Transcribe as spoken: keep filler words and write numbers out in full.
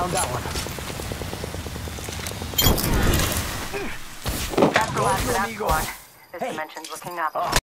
Found that one. That's the last of that amigo. squad. This Hey. dimension's looking up. Oh.